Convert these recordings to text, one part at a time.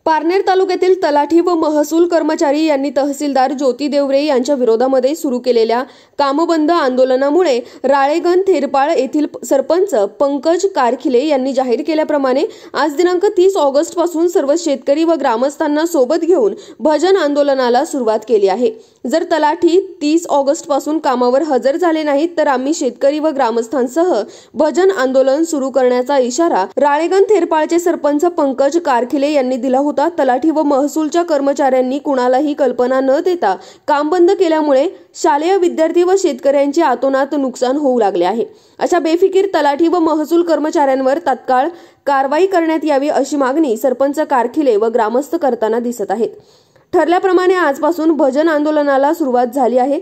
पारनेर तालुक्यातील तलाठी व महसूल कर्मचारी यांनी तहसीलदार ज्योती देवरे यांच्या विरोधामध्ये सुरू केलेल्या कामबंद आंदोलनामुळे राळेगण थेरपाळ येथील सरपंच पंकज कारखिले यांनी जाहीर केल्याप्रमाणे आज दिनांक 30 ऑगस्ट पासून सर्व शेतकरी व ग्रामस्थांना सोबत घेऊन भजन आंदोलनाला सुरुवात केली आहे। जर तलाठी 30 ऑगस्ट पासून कामावर हजर झाले नाहीत तर आम्ही शेतकरी व ग्रामस्थांसह भजन आंदोलन सुरू करण्याचा इशारा राळेगण थेरपाळचे सरपंच पंकज कारखिले यांनी दिला होता। तलाठी व महसूलच्या कर्मचाऱ्यांनी कुणालाही कल्पना न देता काम बंद केल्यामुळे शालेय विद्यार्थी व शेतकऱ्यांचे आतोनात नुकसान होऊ लागले आहे। अशा बेफिकीर तलाठी व महसूल कर्मचाऱ्यांवर तात्काळ कारवाई करण्यात यावी अशी मागणी सरपंच कारखिले व ग्रामस्थ करताना दिसत आहेत। ठरल्याप्रमाणे आजपासून भजन आंदोलनाला सुरुवात झाली आहे।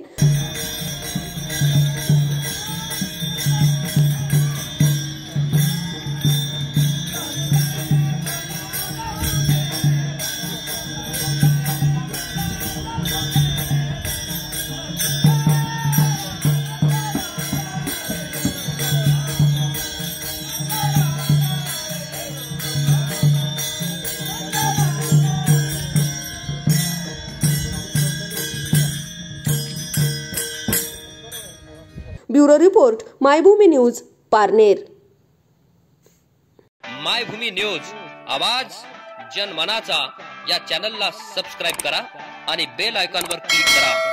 Bureau report Maybhumi news Parner. Maybhumi news आवाज जनमनाचा या चॅनलला सबस्क्राइब करा आणि बेल आयकॉनवर क्लिक करा।